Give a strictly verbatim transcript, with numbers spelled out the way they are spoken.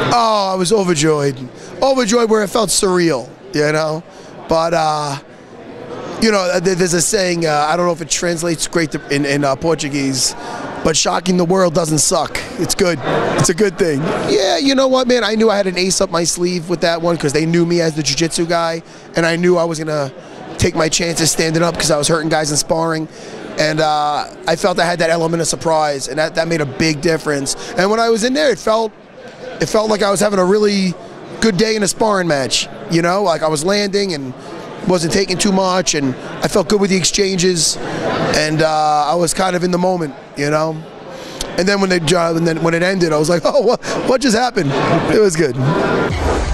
Oh, I was overjoyed. Overjoyed where it felt surreal, you know? But, uh, you know, there's a saying, uh, I don't know if it translates great to, in, in uh, Portuguese, but shocking the world doesn't suck. It's good. It's a good thing. Yeah, you know what, man? I knew I had an ace up my sleeve with that one because they knew me as the jiu-jitsu guy, and I knew I was going to take my chances standing up because I was hurting guys in sparring. And uh, I felt I had that element of surprise, and that, that made a big difference. And when I was in there, it felt, it felt like I was having a really good day in a sparring match. You know, like I was landing and wasn't taking too much, and I felt good with the exchanges, and uh, I was kind of in the moment, you know. And then when they, uh, and then when it ended, I was like, oh, what, what just happened? It was good.